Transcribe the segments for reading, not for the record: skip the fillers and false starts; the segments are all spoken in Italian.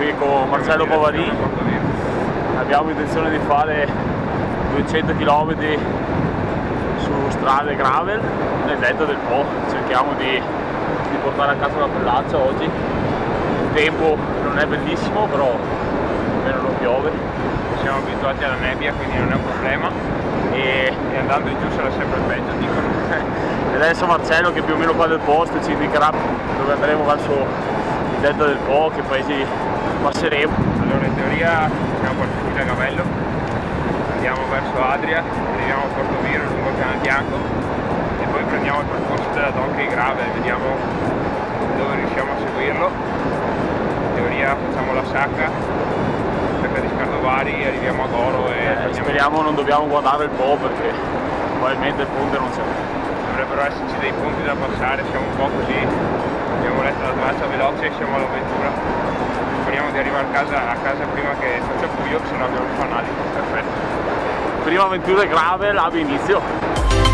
qui con Marcello Pavarini. Abbiamo intenzione di fare 200 km su strade gravel nel delta del Po. Cerchiamo di portare a casa la pellaccia oggi. Il tempo non è bellissimo, però almeno non piove. Siamo abituati alla nebbia, quindi non è un problema, e andando in giù sarà sempre peggio, dicono. E adesso Marcello, che più o meno qua del posto, ci indicherà dove andremo verso il delta del Po, che paesi passeremo. Allora, in teoria siamo partiti da Gavello, andiamo verso Adria, arriviamo a Portoviro lungo il canale Bianco e poi prendiamo il percorso della Donkey Gravel, vediamo dove riusciamo a seguirlo. In teoria facciamo la Sacca, di Scardovari, arriviamo a Goro e speriamo non dobbiamo guardare il Po, perché probabilmente il ponte non c'è. Dovrebbero esserci dei ponti da passare, siamo un po' così, abbiamo letto la traccia veloce e siamo all'avventura. Speriamo di arrivare a casa prima che faccia buio, se no abbiamo i fanali. Perfetto. Prima avventura gravel abbia inizio.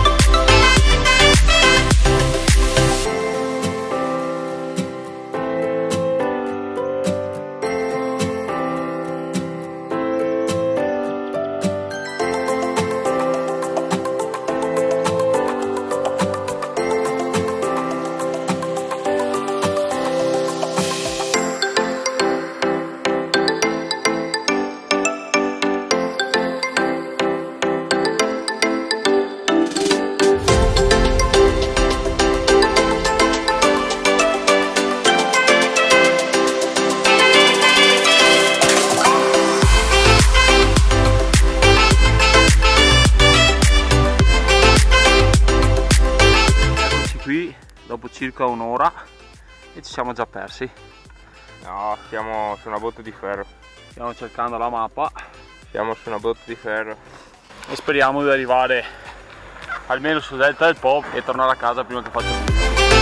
Dopo circa un'ora e ci siamo già persi. No, siamo su una botte di ferro. Stiamo cercando la mappa. Siamo su una botte di ferro. E speriamo di arrivare almeno sul delta del Po e tornare a casa prima che faccia buio.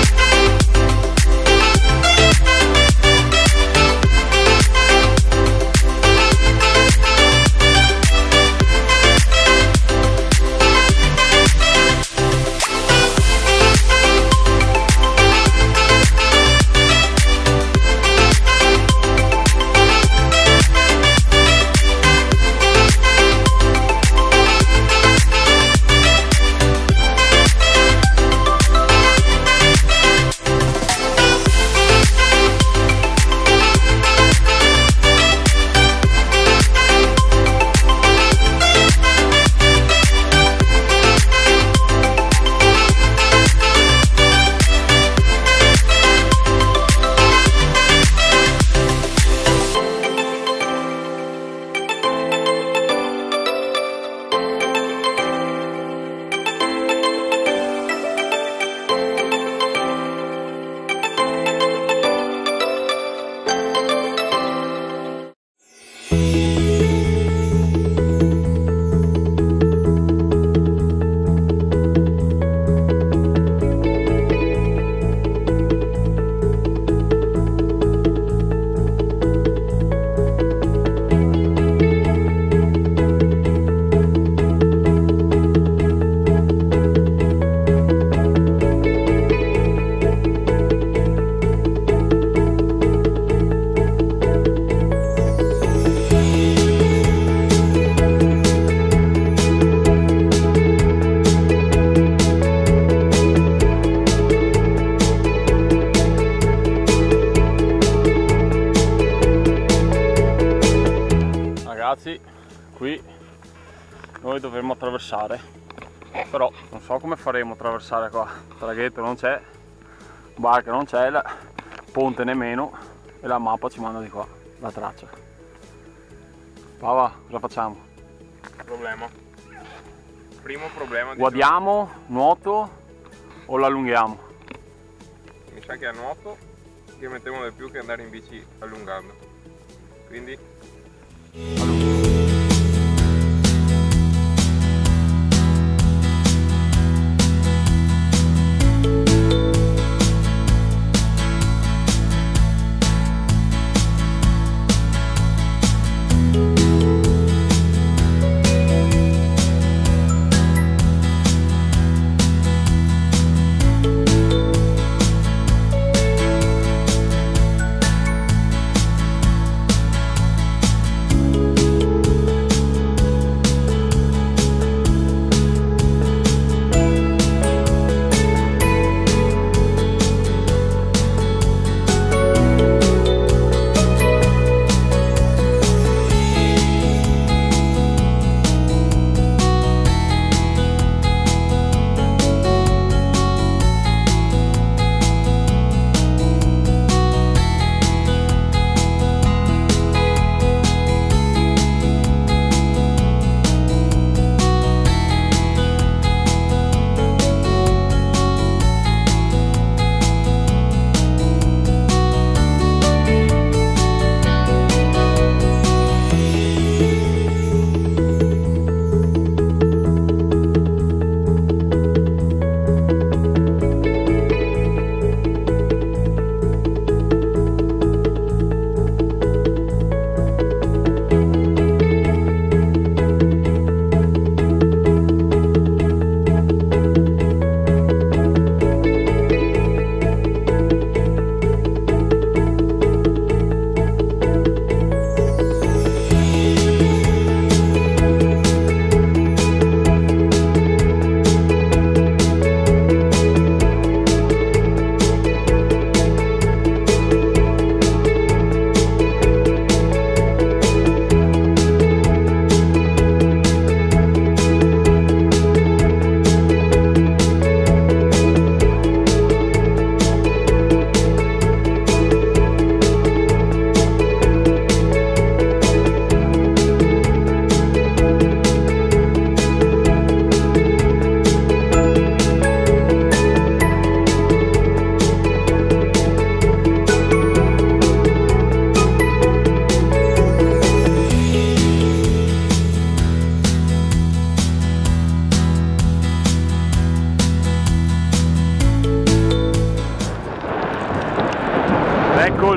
Ragazzi, qui noi dovremmo attraversare, però non so come faremo a attraversare qua. Traghetto non c'è, barca non c'è, ponte nemmeno, e la mappa ci manda di qua, la traccia. Pava, cosa facciamo? Primo problema. Guadiamo, nuoto o l'allunghiamo? Mi sa che a nuoto che mettiamo di più che andare in bici allungando. Quindi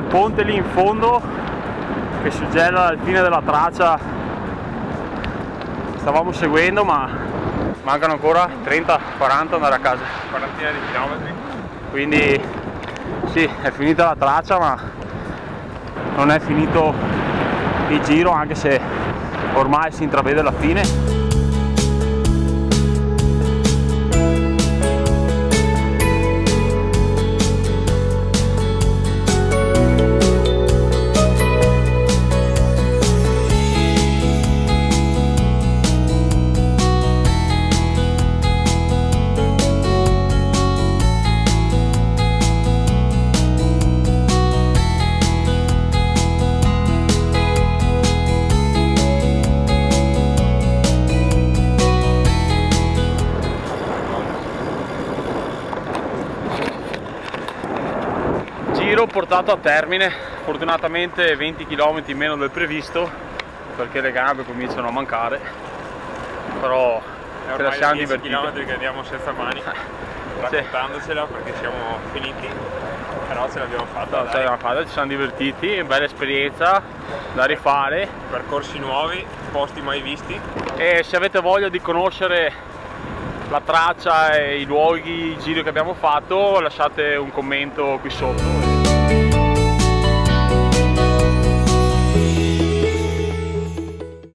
ponte lì in fondo che suggella la fine della traccia stavamo seguendo, ma mancano ancora 30-40 andare a casa, quarantina di chilometri. quindi sì, è finita la traccia ma non è finito il giro, anche se ormai si intravede la fine. Giro portato a termine, fortunatamente 20 km meno del previsto perché le gambe cominciano a mancare, però ce la siamo divertiti. Km che andiamo senza mani, raccontandocela perché siamo finiti, però ce l'abbiamo fatta. Ci siamo divertiti, bella esperienza da rifare, percorsi nuovi, posti mai visti, e se avete voglia di conoscere la traccia e i luoghi, i giri che abbiamo fatto, lasciate un commento qui sotto.